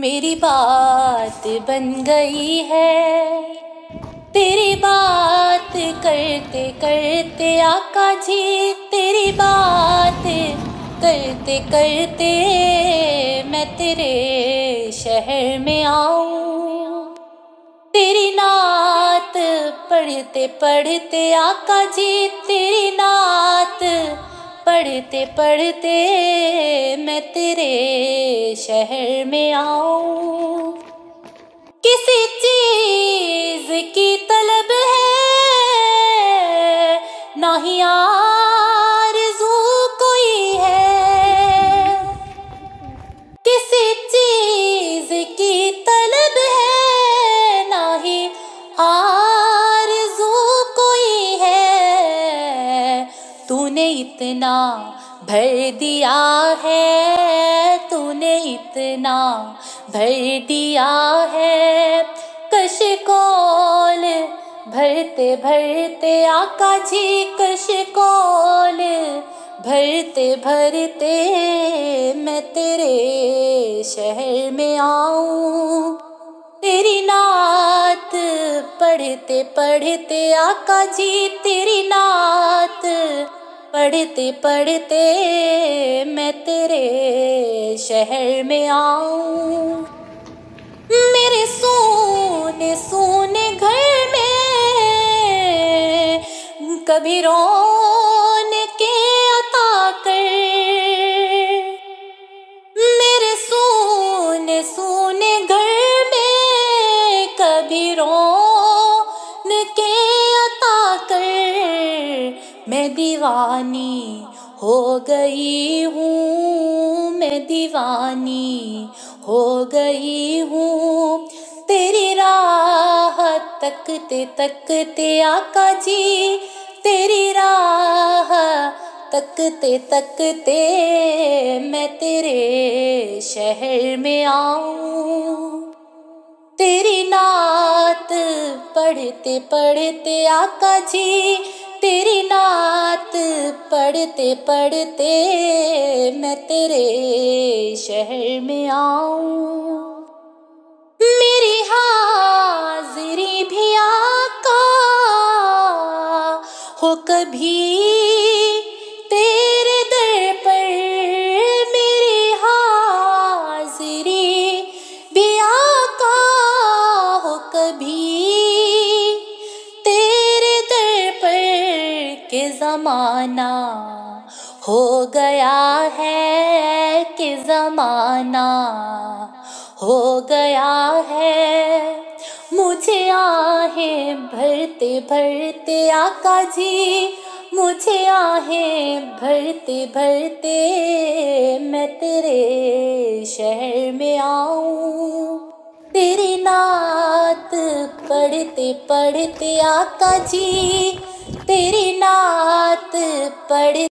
मेरी बात बन गई है। तेरी बात करते करते आका जी, तेरी बात करते करते मैं तेरे शहर में आऊं। तेरी नात पढ़ते पढ़ते आका जी, तेरी नात पढ़ते पढ़ते मैं तेरे शहर में आऊं। किसी चीज की तलब है ना ही आरज़ू कोई है। किसी चीज की तलब है ना ही आरज़ू कोई है। तूने इतना भर दिया है, तूने इतना भर दिया है। कशकोल भरते भरते आका जी, कशकोल भरते भरते मैं तेरे शहर में आऊं। तेरी नात पढ़ते पढ़ते आका जी, तेरी नात पढ़ते पढ़ते मैं तेरे शहर में आऊं। मेरे सोने सोने घर में कभी रौनके अता कर। मेरे सोने सोने घर में कभी रौनके अता कर। मैं दीवानी हो गई हूँ, मैं दीवानी हो गई हूँ। तेरी राह तकते तकते आका जी, तेरी राह तकते तकते मैं तेरे शहर में आऊं। तेरी नात पढ़ते पढ़ते आका जी, तेरी नात पढ़ते पढ़ते मैं तेरे शहर में आऊं। मेरी हाजिरी भी आका हो कभी तेरे दर पर। मेरी हाजिरी भी आका हो कभी तेरे दर पर। के ज़माना हो गया है, कि ज़माना हो गया है। मुझे आहें भरते भरते आका जी, मुझे आहें भरते भरते मैं तेरे शहर में आऊं। तेरी नात पढ़ते पढ़ते आका जी, तेरी नात पढ़